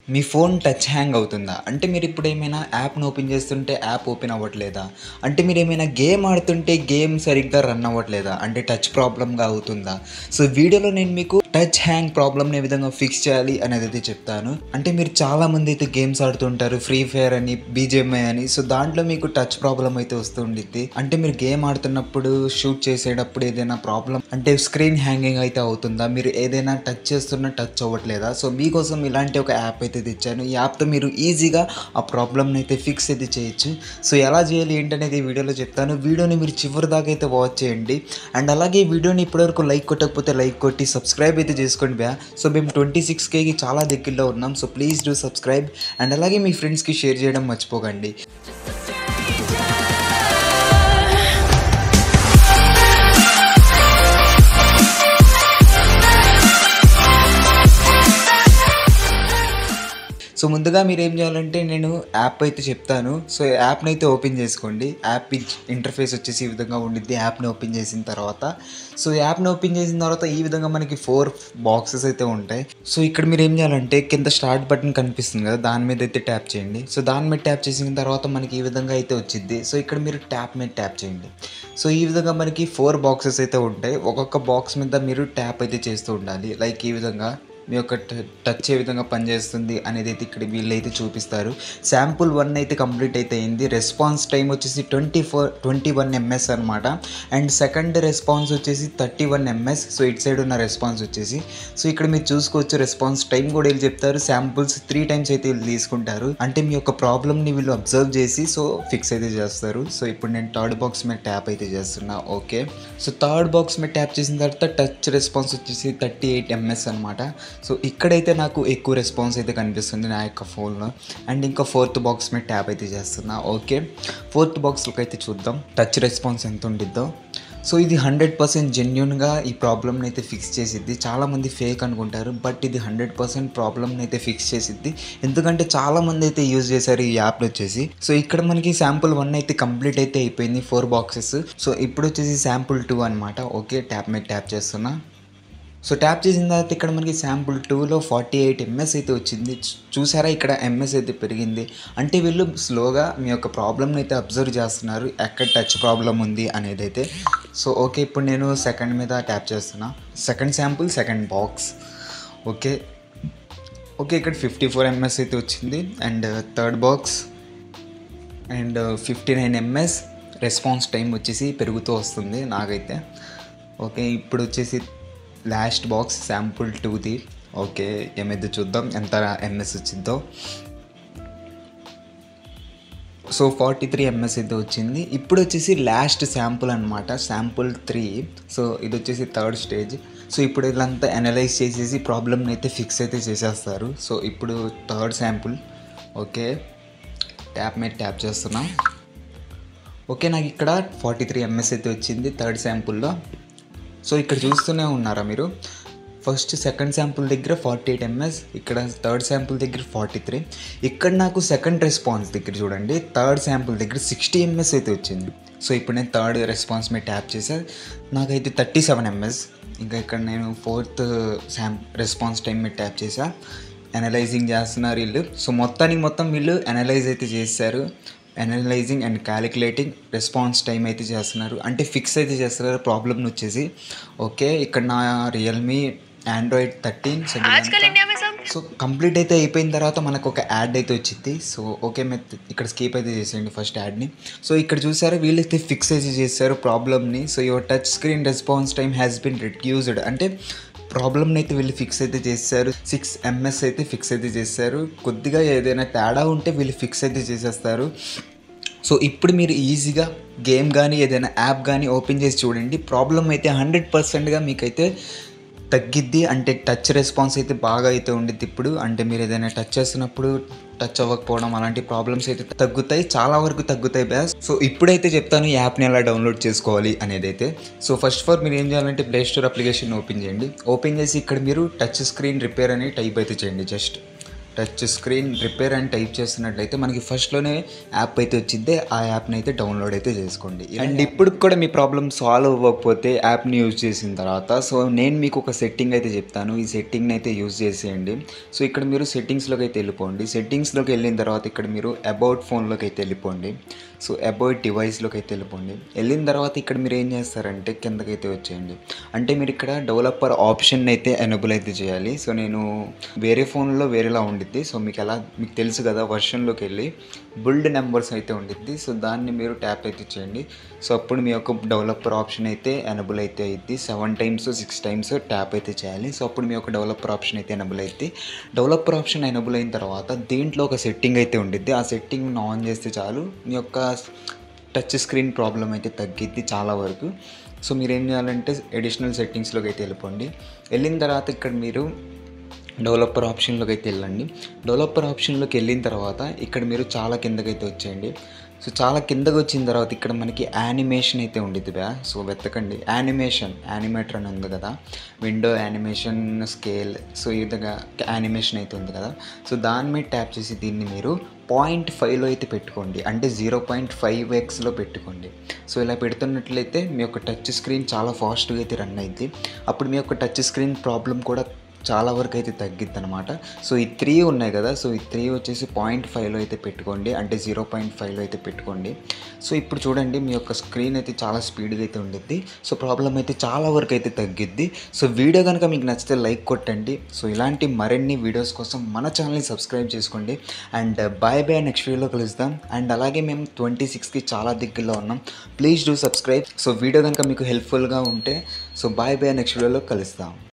మీ phone touch hang అవుతుందా? అంటే మీరిప్పుడేమైనా యాప్‌ని ఓపెన్ చేస్తుంటే యాప్ ఓపెన్ అవ్వట్లేదా? అంటే మీరేమైనా గేమ్ ఆడుతుంటే గేమ్ సరిగ్గా రన్ అవ్వట్లేదా? అంటే టచ్ ప్రాబ్లమ్‌గా అవుతుందా? సో, వీడియోలో నేను మీకు టచ్ హ్యాంగ్ ప్రాబ్లమ్‌ని ఏ విధంగా ఫిక్స్ చేయాలి అనేదైతే చెప్తాను. అంటే మీరు చాలామంది అయితే గేమ్స్ ఆడుతుంటారు. ఫ్రీ ఫైర్ అని, బీజీఎంఐ అని. సో, దాంట్లో మీకు టచ్ ప్రాబ్లమ్ అయితే వస్తూ ఉండిద్ది. అంటే మీరు గేమ్ ఆడుతున్నప్పుడు, షూట్ చేసేటప్పుడు ఏదైనా ప్రాబ్లమ్ అంటే స్క్రీన్ హ్యాంగింగ్ అయితే అవుతుందా? మీరు ఏదైనా టచ్ చేస్తున్నా టచ్ అవ్వట్లేదా? సో, మీకోసం ఇలాంటి ఒక యాప్ అయితే తెచ్చాను. ఈ యాప్‌తో మీరు ఈజీగా ఆ ప్రాబ్లమ్‌ని అయితే ఫిక్స్ అయితే చేయొచ్చు. సో, ఎలా చేయాలి ఏంటనేది ఈ వీడియోలో చెప్తాను. వీడియోని మీరు చివరి దాకా అయితే వాచ్ చేయండి. అండ్ అలాగే ఈ వీడియోని ఇప్పటివరకు లైక్ కొట్టకపోతే లైక్ కొట్టి సబ్స్క్రైబ్ అయితే చేసుకోండి భయ్యా. సో, మేము 26Kకి చాలా దగ్గరలో ఉన్నాం. So, please do subscribe. And అలాగే మీ ఫ్రెండ్స్‌కి షేర్ చేయడం మర్చిపోకండి. సో, ముందుగా మీరేం చేయాలంటే నేను యాప్ అయితే చెప్తాను. సో, యాప్‌ని అయితే ఓపెన్ చేసుకోండి. యాప్ ఇంటర్ఫేస్ వచ్చేసి ఈ విధంగా ఉండిద్ది. యాప్‌ని ఓపెన్ చేసిన తర్వాత యాప్‌ని ఓపెన్ చేసిన తర్వాత ఈ విధంగా మనకి 4 బాక్సెస్ అయితే ఉంటాయి. సో, ఇక్కడ మీరేం చేయాలంటే కింద స్టార్ట్ బటన్ కనిపిస్తుంది కదా! దాని మీద అయితే ట్యాప్ చేయండి. సో, దాని మీద ట్యాప్ చేసిన తర్వాత మనకి ఈ విధంగా అయితే వచ్చిద్ది. సో, ఇక్కడ మీరు ట్యాప్ మీద ట్యాప్ చేయండి. సో, ఈ విధంగా మనకి 4 బాక్సెస్ అయితే ఉంటాయి. ఒక్కొక్క బాక్స్ మీద మీరు ట్యాప్ అయితే చేస్తూ ఉండాలి. లైక్ ఈ విధంగా మీ యొక్క టచ్ ఏ విధంగా పనిచేస్తుంది అనేది అయితే ఇక్కడ వీళ్ళైతే చూపిస్తారు. శాంపుల్ 1 అయితే కంప్లీట్ అయితే అయింది. రెస్పాన్స్ టైం వచ్చేసి 21 MS అనమాట. అండ్ సెకండ్ రెస్పాన్స్ వచ్చేసి 31 MS. సో, ఇటు సైడ్ ఉన్న రెస్పాన్స్ వచ్చేసి సో, ఇక్కడ మీరు చూసుకోవచ్చు రెస్పాన్స్ టైం కూడా వీళ్ళు చెప్తారు. శాంపుల్స్ 3 టైమ్స్ అయితే వీళ్ళు తీసుకుంటారు. అంటే మీ యొక్క ప్రాబ్లమ్ని వీళ్ళు అబ్జర్వ్ చేసి సో ఫిక్స్ అయితే చేస్తారు. సో, ఇప్పుడు నేను థర్డ్ బాక్స్ మీద ట్యాప్ అయితే చేస్తున్నా. ఓకే. సో, థర్డ్ బాక్స్ మీద ట్యాప్ చేసిన తర్వాత టచ్ రెస్పాన్స్ వచ్చేసి 38 MS అనమాట. సో, ఇక్కడైతే నాకు ఎక్కువ రెస్పాన్స్ అయితే కనిపిస్తుంది నా యొక్క ఫోన్లో. అండ్ ఇంకా ఫోర్త్ బాక్స్ మీద ట్యాప్ అయితే చేస్తున్నా. ఓకే. ఫోర్త్ బాక్స్లోకి అయితే చూద్దాం టచ్ రెస్పాన్స్ ఎంత ఉండిద్దో. సో, ఇది 100% జెన్యూన్గా ఈ ప్రాబ్లమ్ని అయితే ఫిక్స్ చేసిద్ది. చాలామంది ఫేక్ అనుకుంటారు, బట్ ఇది 100% ప్రాబ్లమ్ని అయితే ఫిక్స్ చేసిద్ది. ఎందుకంటే చాలామంది అయితే యూజ్ చేశారు ఈ యాప్ని వచ్చేసి. సో, ఇక్కడ మనకి శాంపుల్ 1 అయితే కంప్లీట్ అయితే అయిపోయింది 4 బాక్సెస్. సో, ఇప్పుడు వచ్చేసి శాంపుల్ 2 అనమాట. ఓకే. ట్యాప్ మీద ట్యాప్ చేస్తున్నా. సో, ట్యాప్ చేసిన తర్వాత ఇక్కడ మనకి శాంపుల్ 2లో 48 MS అయితే వచ్చింది. చూసారా ఇక్కడ MS అయితే పెరిగింది. అంటే వీళ్ళు స్లోగా మీ యొక్క ప్రాబ్లమ్ని అయితే అబ్జర్వ్ చేస్తున్నారు. ఎక్కడ టచ్ ప్రాబ్లం ఉంది అనేది అయితే. So, okay. ఇప్పుడు నేను సెకండ్ మీద ట్యాప్ చేస్తున్నా. Second sample, second box. Okay. Okay. ఇక్కడ 54 MS అయితే వచ్చింది. And third box and 59 MS. Response time వచ్చేసి పెరుగుతూ వస్తుంది నాకైతే. ఓకే. ఇప్పుడు వచ్చేసి లాస్ట్ బాక్స్ శాంపుల్ 2ది. ఓకే. ఏమైతే చూద్దాం ఎంత MS వచ్చిందో. సో, 43 MS అయితే వచ్చింది. ఇప్పుడు వచ్చేసి లాస్ట్ శాంపుల్ అనమాట. శాంపుల్ 3. సో, ఇది వచ్చేసి థర్డ్ స్టేజ్. సో, ఇప్పుడు వీళ్ళంతా అనలైజ్ చేసేసి ప్రాబ్లమ్ని అయితే ఫిక్స్ అయితే చేసేస్తారు. సో, ఇప్పుడు థర్డ్ శాంపుల్. ఓకే. ట్యాప్ మీద ట్యాప్ చేస్తున్నాం. ఓకే. నాకు ఇక్కడ 43 MS అయితే వచ్చింది థర్డ్ శాంపుల్లో. సో, ఇక్కడ చూస్తూనే ఉన్నారా మీరు? ఫస్ట్ సెకండ్ శాంపుల్ దగ్గర 48 MS, ఇక్కడ థర్డ్ శాంపుల్ దగ్గర 43. ఇక్కడ నాకు సెకండ్ రెస్పాన్స్ దగ్గర చూడండి థర్డ్ శాంపుల్ దగ్గర 60 MS అయితే వచ్చింది. సో, ఇప్పుడు నేను థర్డ్ రెస్పాన్స్ మీద ట్యాప్ చేసా. నాకైతే 37 MS. ఇంకా ఇక్కడ నేను ఫోర్త్ రెస్పాన్స్ టైం మీద ట్యాప్ చేసా. అనలైజింగ్ చేస్తున్నారు వీళ్ళు. సో, మొత్తం వీళ్ళు అనలైజ్ అయితే చేశారు. Analysing and calculating response time అయితే చేస్తున్నారు. అంటే ఫిక్స్ అయితే చేస్తున్నారు ప్రాబ్లమ్ని వచ్చేసి. ఓకే. ఇక్కడ నా రియల్మీ ఆండ్రాయిడ్ 13 సో, కంప్లీట్ అయితే అయిపోయిన తర్వాత మనకు ఒక యాడ్ అయితే వచ్చింది. So, okay. ఇక్కడ స్కిప్ అయితే చేసేయండి ఫస్ట్ యాడ్ని. సో, ఇక్కడ చూసారా వీళ్ళైతే ఫిక్స్ అయితే చేశారు ప్రాబ్లమ్ని. So, your touch screen response time has been reduced. అంటే ప్రాబ్లమ్ని అయితే వీళ్ళు ఫిక్స్ అయితే చేశారు. 6 MS అయితే ఫిక్స్ అయితే చేశారు. కొద్దిగా ఏదైనా తేడా ఉంటే వీళ్ళు ఫిక్స్ అయితే చేసేస్తారు. సో, ఇప్పుడు మీరు ఈజీగా గేమ్ కానీ ఏదైనా యాప్ కానీ ఓపెన్ చేసి చూడండి. ప్రాబ్లం అయితే 100%గా మీకైతే తగ్గిద్ది. అంటే టచ్ రెస్పాన్స్ అయితే బాగా అయితే ఉండిద్ది ఇప్పుడు. అంటే మీరు ఏదైనా టచ్ చేస్తున్నప్పుడు టచ్ అవ్వకపోవడం అలాంటి ప్రాబ్లమ్స్ అయితే తగ్గుతాయి. చాలా వరకు తగ్గుతాయి బ్యాస్. సో, ఇప్పుడైతే చెప్తాను ఈ యాప్ని ఎలా డౌన్లోడ్ చేసుకోవాలి అనేది అయితే. సో, ఫస్ట్ మీరు ఏం చేయాలంటే ప్లే స్టోర్ అప్లికేషన్ ఓపెన్ చేయండి. ఓపెన్ చేసి ఇక్కడ మీరు టచ్ స్క్రీన్ రిపేర్ అని టైప్ అయితే చేయండి జస్ట్. టచ్ స్క్రీన్ రిపేర్ అని టైప్ చేస్తున్నట్లయితే మనకి ఫస్ట్లోనే యాప్ అయితే వచ్చింది. ఆ యాప్ని అయితే డౌన్లోడ్ అయితే చేసుకోండి. అండ్ ఇప్పుడు కూడా మీ ప్రాబ్లమ్ సాల్వ్ అవ్వకపోతే యాప్ని యూజ్ చేసిన తర్వాత సో నేను మీకు ఒక సెట్టింగ్ అయితే చెప్తాను. ఈ సెట్టింగ్ని అయితే యూజ్ చేసేయండి. సో ఇక్కడ మీరు సెట్టింగ్స్లోకి అయితే వెళ్ళిపోండి. సెట్టింగ్స్లోకి వెళ్ళిన తర్వాత ఇక్కడ మీరు అబౌట్ ఫోన్లోకి అయితే వెళ్ళిపోండి. సో అబౌట్ డివైస్లోకి అయితే వెళ్ళిపోండి. వెళ్ళిన తర్వాత ఇక్కడ మీరు ఏం చేస్తారంటే కిందకైతే వచ్చేయండి. అంటే మీరు ఇక్కడ డెవలపర్ ఆప్షన్ అయితే ఎనేబుల్ అయితే చేయాలి. సో నేను వేరే ఫోన్లో వేరేలా ఉండిద్ది. సో మీకు తెలుసు కదా, వర్షన్లోకి వెళ్ళి బిల్డ్ నెంబర్స్ అయితే ఉండిద్ది. సో దాన్ని మీరు ట్యాప్ అయితే చేయండి. సో అప్పుడు మీ యొక్క డెవలపర్ ఆప్షన్ అయితే ఎనేబుల్ అయితే అయ్యిద్ది. 7 టైమ్స్ 6 టైమ్స్ ట్యాప్ అయితే చేయాలి. సో అప్పుడు మీ యొక్క డెవలపర్ ఆప్షన్ అయితే ఎనేబుల్ అయ్యిద్ది. డెవలపర్ ఆప్షన్ ఎనేబుల్ అయిన తర్వాత దీంట్లో ఒక సెట్టింగ్ అయితే ఉండిద్ది. ఆ సెట్టింగ్ని ఆన్ చేస్తే చాలు మీ యొక్క టచ్ స్క్రీన్ ప్రాబ్లం అయితే తగ్గిద్ది చాలా వరకు. సో మీరు ఏం చేయాలంటే అడిషనల్ సెట్టింగ్స్లోకి అయితే వెళ్ళిపోండి. వెళ్ళిన తర్వాత ఇక్కడ మీరు డెవలపర్ ఆప్షన్లోకి అయితే వెళ్ళండి. డెవలపర్ ఆప్షన్లోకి వెళ్ళిన తర్వాత ఇక్కడ మీరు చాలా కిందకైతే వచ్చేయండి. సో చాలా కిందకి వచ్చిన తర్వాత ఇక్కడ మనకి యానిమేషన్ అయితే ఉండిద్ది బ్యా. సో వెతకండి యానిమేటర్ అని ఉంది కదా, విండో యానిమేషన్ స్కేల్. సో ఈ విధంగా యానిమేషన్ అయితే ఉంది కదా. సో దాని మీద ట్యాప్ చేసి దీన్ని మీరు 0.5లో అయితే పెట్టుకోండి. అంటే 0.5xలో పెట్టుకోండి. సో ఇలా పెడుతున్నట్లయితే మీ యొక్క టచ్ స్క్రీన్ చాలా ఫాస్ట్గా అయితే రన్ అయింది. అప్పుడు మీ యొక్క టచ్ స్క్రీన్ ప్రాబ్లం కూడా చాలా వరకు అయితే తగ్గిద్ది అనమాట. సో ఈ 3 ఉన్నాయి కదా, సో ఈ 3 వచ్చేసి 0.5లో అయితే పెట్టుకోండి. అంటే 0.5లో అయితే పెట్టుకోండి. సో ఇప్పుడు చూడండి మీ యొక్క స్క్రీన్ అయితే చాలా స్పీడ్గా అయితే ఉండిద్ది. సో ప్రాబ్లం అయితే చాలా వరకు అయితే తగ్గిద్ది. సో వీడియో కనుక మీకు నచ్చితే లైక్ కొట్టండి. సో ఇలాంటి మరిన్ని వీడియోస్ కోసం మన ఛానల్ని సబ్స్క్రైబ్ చేసుకోండి. అండ్ బాయ్ నెక్స్ట్ వీడియోలో కలుద్దాం. అండ్ అలాగే మేము 26కి చాలా దగ్గరలో ఉన్నాం. Please do subscribe. So video కనుక మీకు హెల్ప్ఫుల్గా ఉంటే సో బాయ్ నెక్స్ట్ వీడియోలో కలుద్దాం.